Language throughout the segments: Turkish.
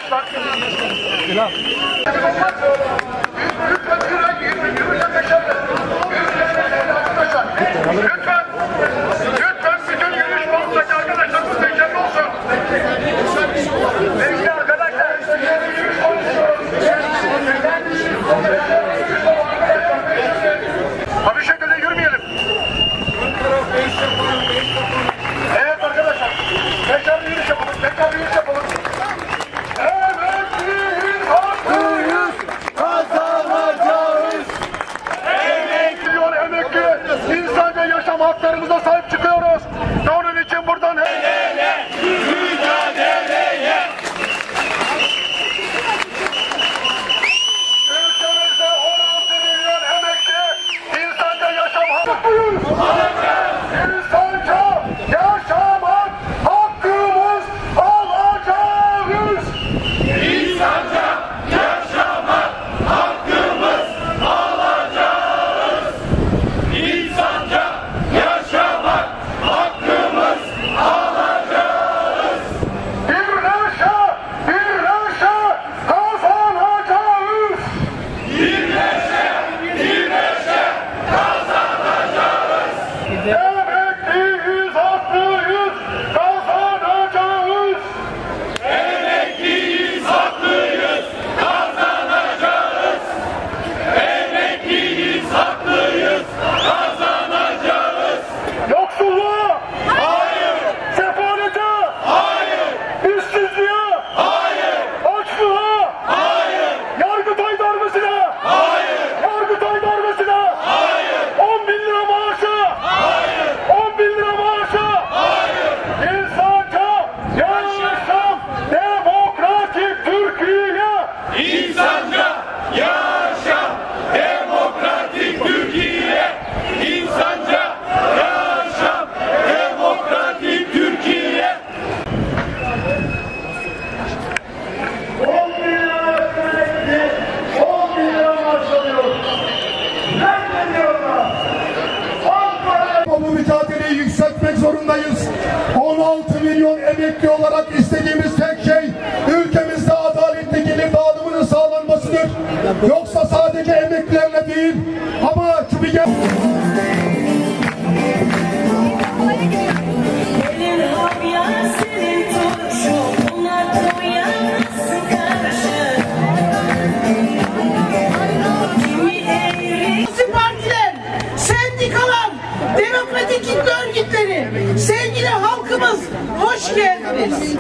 arkadaşlar. Selam. Lütfen bütün yürüyüş konusundaki arkadaşlar bu teşekkür olsun. Sevgili arkadaşlar, yürüyüş bir şekilde yürümeyelim. Evet arkadaşlar, tekrar yürüyüş yapalım, tekrar yürüyüş yapalım. Emekliyiz, haklıyız, kazanacağız. Milyon emekli, insanca yaşam haklarımıza sahip çıkıyoruz. Onun için buradan mücadeleye. Ülkemizde 16 milyon emekli, insanca yaşam hakkıyız. İnsanca yaşamak hakkımız alacağız. İnsanca yaşamak hakkımız alacağız. İnsanca yaşamak hakkımız alacağız. Birleşe, birleşe kazanacağız. Birleşe, birleşe kazanacağız. Emekliyiz, haklıyız, kazanacağız. Emekliyiz, haklıyız, kazanacağız. Emekliyiz, haklıyız, kazanacağız. Yoksulluğa, hayır. Sefalete, hayır. İşsizliğe, hayır. Açlığa, hayır. Yargıtay darbesine, hayır. Yargıtay darbesine, hayır. 10 bin lira maaşa, hayır. 10 bin lira maaşa, hayır. İnsanca yaşam, demokratik Türkiye. İnsanca yaşam, demokratik Türkiye. İnsanca yaşam, demokratik Türkiye. 10 bin lira emekli, 10 bin lira maaş alıyor. Nerede diyorlar? Bu mücadeleyi yükseltmek zorundayız. 16 milyon emekli olarak istediğimiz tek şey ülkemizde adaletli gelir dağılımının sağlanmasıdır. Yoksa sadece emeklilerle değil ama şu bir partiler, sendikalar, demokratik kitle örgütleri, sevgili halkımız hoş geldiniz.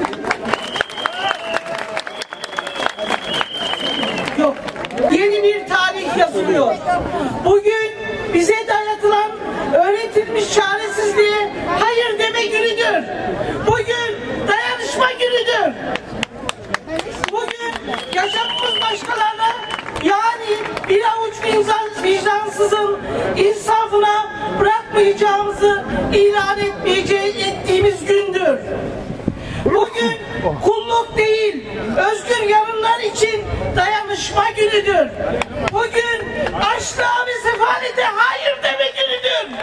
Yok, yeni bir tarih yazılıyor. Bugün bize dayatılan öğretilmiş çaresizliğe hayır deme günüdür. Bugün dayanışma günüdür. Bugün yaşamımız başkalarına, yani bir avuç vicdansızın insafına bırakmayacağımızı ilan ettiğimiz gündür. Bugün kulluk değil, özgür yarınlar için dayanışma günüdür. Bugün açlığa ve sefalete hayır deme günüdür.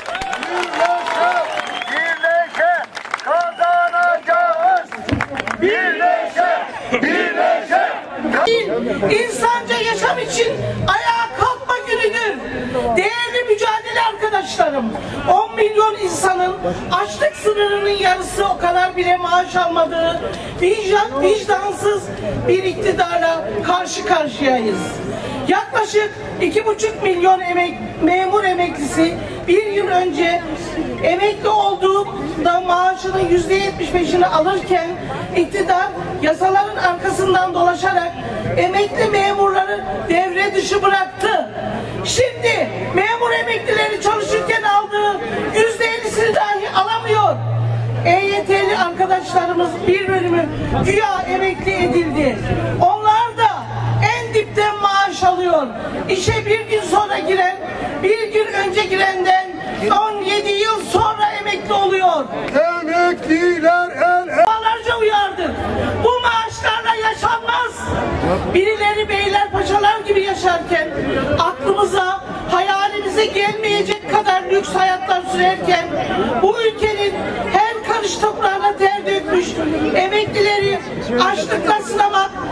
Birleşe kazanacağız. Birleşe, birleşe. İnsanca yaşam için ayağa kalkma günüdür. Değerli mücadele arkadaşlarım, 10 milyon insanın açlık sınırının yarısı o kadar bile maaş almadığı vicdansız bir iktidarla karşı karşıyayız. Yaklaşık 2,5 milyon memur emeklisi bir yıl önce emekli olduğunda maaşının %75'ini alırken iktidar yasaların arkasından dolaşarak emekli memurları devre dışı bıraktı. Şimdi memur emeklileri çalışırken aldığı %50'sini dahi alamıyor. EYT'li arkadaşlarımız bir bölümü güya emekli edildi. Onlar da en dipten maaş alıyor. İşe bir gün sonra giren, bir gün önce girenden 17 yıl sonra emekli oluyor. emekliler Defalarca uyardık. Bu maaşlarla yaşanmaz. Birileri beyler paşalar gibi yaşarken, aklımıza, hayalimize gelmeyecek kadar lüks hayatlar sürerken, bu ülkenin her karış toprağına ter dökmüş emeklileri açlıkla sınamak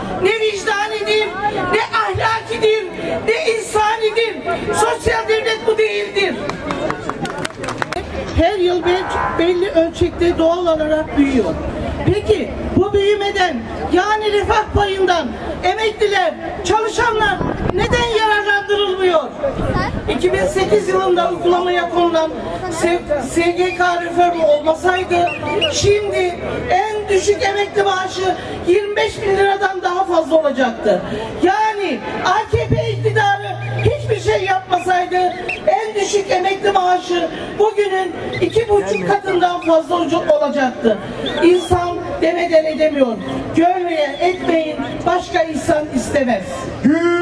ölçekte doğal olarak büyüyor. Peki bu büyümeden, yani refah payından emekliler, çalışanlar neden yararlandırılmıyor? 2008 yılında uygulamaya konulan SGK reformu olmasaydı şimdi en düşük emekli maaşı 25 bin liradan daha fazla olacaktı. Yani AKP iktidarı hiçbir şey yapmasaydı en düşük emekli maaşı bugünün 2,5 katından fazla olacaktı. İnsan demeden edemiyor. Görmeye etmeyin, başka insan istemez.